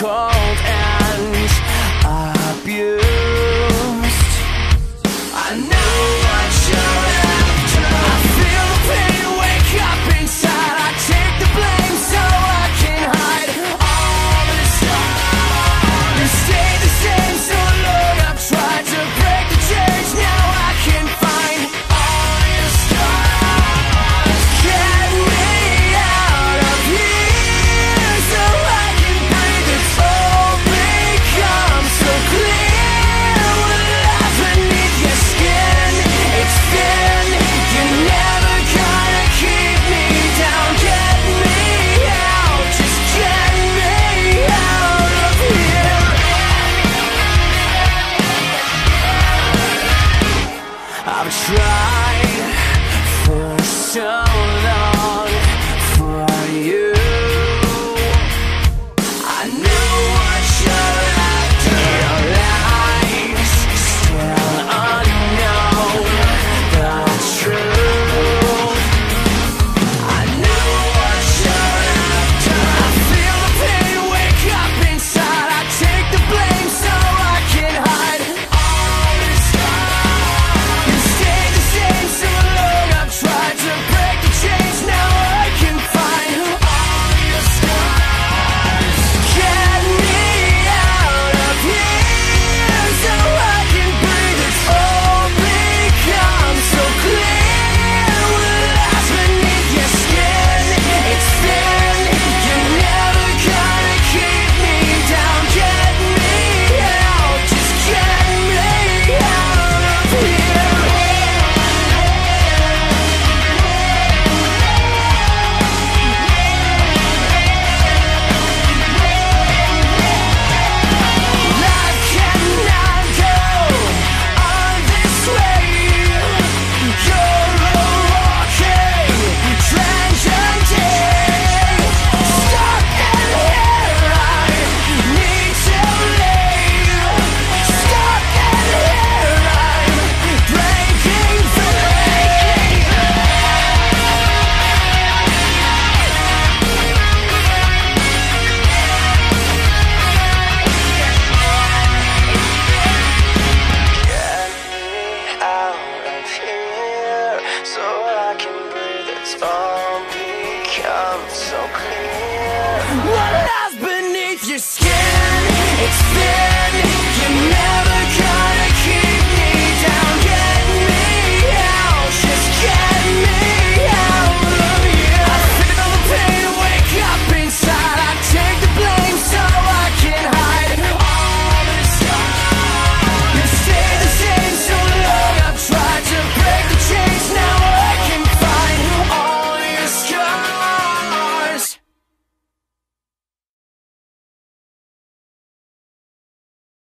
cold and abused. I know what you're after. I feel the pain wake up inside. I take the blame so I can hide all the scars. You stay the same so long. I've tried to break the chains. Now I can find all your scars. Get me out of here so I can breathe. It's all become so clear. What lies beneath your skin, it's thin. You're never gonna keep me down. Get me out, just get me out of here. I've tried for so long for you. I know what you're after. Your lies still unknown. The truth, I know what you're after. I feel the pain wake up inside. I take the blame so I can hide all the scars. You stay the same so long. I've tried to break the chains. Now I can find all your scars. Get me out of here so I can breathe. It's all become so clear. What lies beneath your skin, it's thin. You're never gonna keep me down. Get me out, just get me out of here. Life cannot go on this way. You're a walking tragedy. Stuck in here, I need to leave. Stuck in here, I'm breaking free. Get me out of here so I can breathe. It's all become so clear. What lies beneath your skin? It's thin. You never